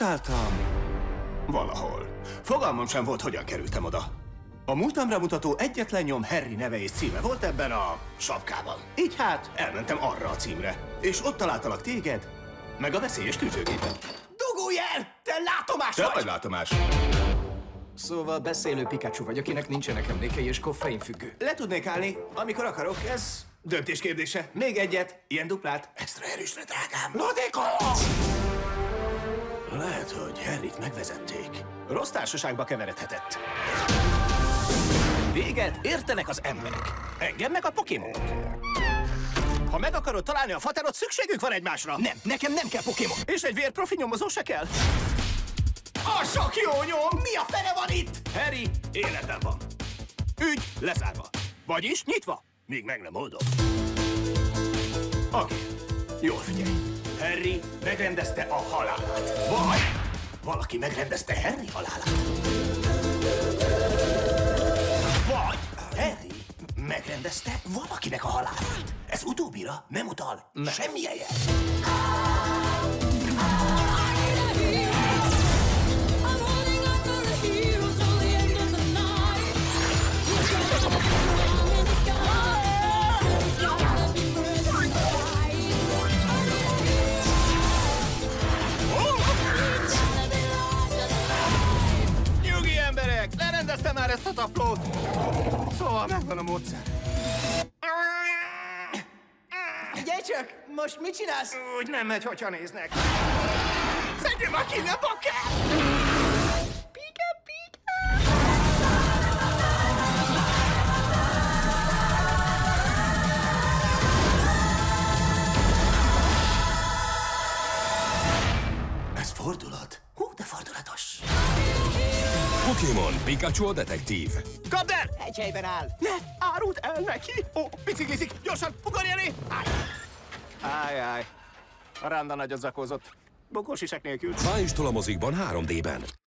Ott álltam. Valahol. Fogalmam sem volt, hogyan kerültem oda. A múltamra mutató egyetlen nyom Harry neve és címe volt ebben a sapkában. Így hát elmentem arra a címre. És ott találtalak téged, meg a veszélyes tűzőgépet. Dugulj el! Te látomás vagy! Te vagy látomás. Szóval beszélő Pikachu vagy, akinek nincsenek emlékei és koffeinfüggő. Le tudnék állni, amikor akarok, ez döntés kérdése. Még egyet, ilyen duplát. Extra erősre, drágám. Lodékolom! Lehet, hogy Harryt megvezették. Rossz társaságba keveredhetett. Téged értenek az emberek. Engem meg a Pokémonok. Ha meg akarod találni a faterot, szükségük van egymásra. Nem, nekem nem kell Pokémon. És egy vérprofi nyomozó se kell. A sok jó nyom! Mi a fene van itt? Harry életben van. Ügy lezárva. Vagyis nyitva, míg meg nem oldom. Oké, jól figyelj. Harry megrendezte a halálát. Vagy valaki megrendezte Harry halálát. Vagy Harry megrendezte valakinek a halálát. Ez utóbbira nem utal semmilyen jel. Nyugi emberek, lerendeztem már ezt a taplót. Szóval megvan a módszer. Figyelj csak, most mit csinálsz? Úgy nem megy, hogyha néznek. Szedjem már ki, ne bakár! Pika, pika! Ez fordulat? Hú, de fordulatos. Pokémon Pikachu a detektív. Kapd el! Egy helyben áll. Ne áruld el neki! Ó, biciklizik! Gyorsan, ugorj elé! Áj. A randa nagyot zakózott. Bokósisek nélkül. Májustól a mozikban 3D-ben.